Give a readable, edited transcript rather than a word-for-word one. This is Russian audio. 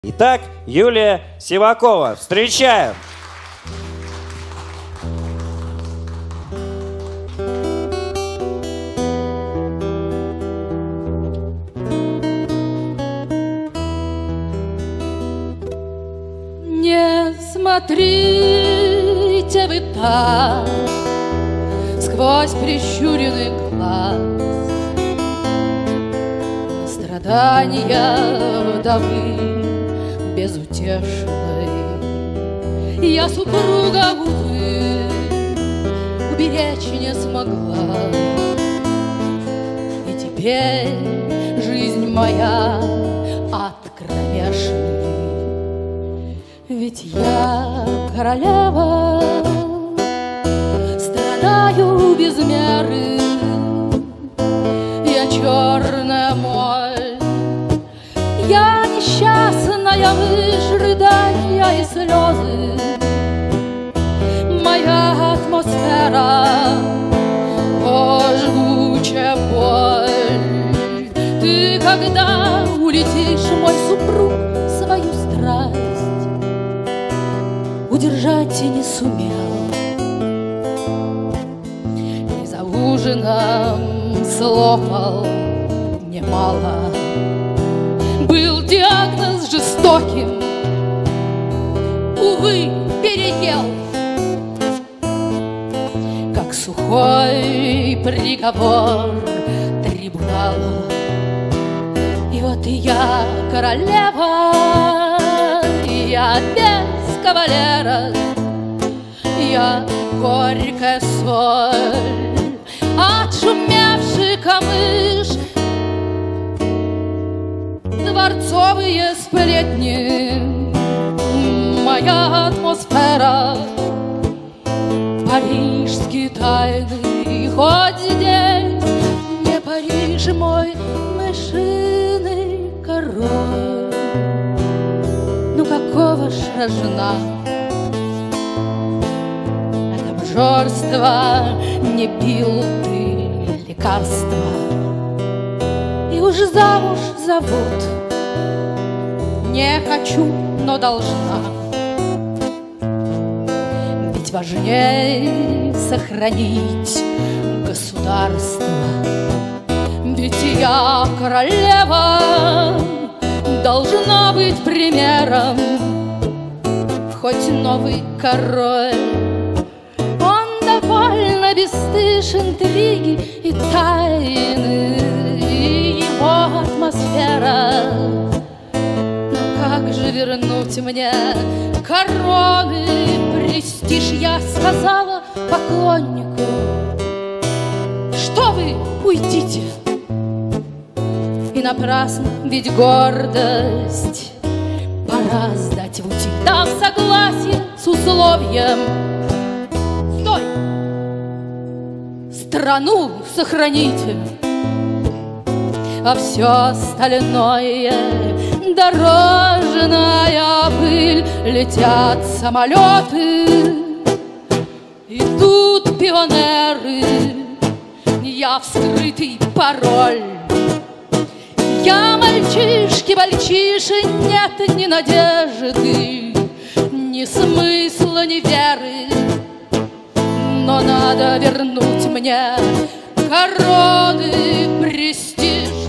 Итак, Юлия Сивакова. Встречаем! Не смотрите вы так сквозь прищуренный глаз на страдания вдовы безутешной. Я супруга, увы, уберечь не смогла, и теперь жизнь моя ад кромешный. Ведь я королева, страдаю без меры, я черная моль, я несчастная мышь, рыдания и слезы. Моя атмосфера, о, жгучая боль. Ты когда улетишь, мой супруг, свою страсть удержать и не сумел. И за ужином слопал немало. Был диагноз жестоким, увы, переел. Как сухой приговор трибунала. И вот я королева, я без кавалера, я горькая соль, отшумевший камыш. Дворцовые сплетни, моя атмосфера, парижские тайны, хоть здесь не Париж, мой мышиный король. Ну какого ж рожна? Это обжорство, не пил ты лекарства, и уж замуж зовут. Не хочу, но должна. Ведь важнее сохранить государство. Ведь я королева, должна быть примером. Хоть новый король, он довольно бесстыж интриги и тайны, и его атмосфера. Как же вернуть мне короны, престиж? Я сказала поклоннику: что вы уйдите? И напрасно, ведь гордость пора сдать в утиль. Дам согласие с условием: стой! Страну сохраните, а все остальное — дорожная пыль. Летят самолеты, идут пионеры, я вскрытый пароль. Я мальчишки, нет ни надежды, ни смысла, ни веры. Но надо вернуть мне короны, престиж.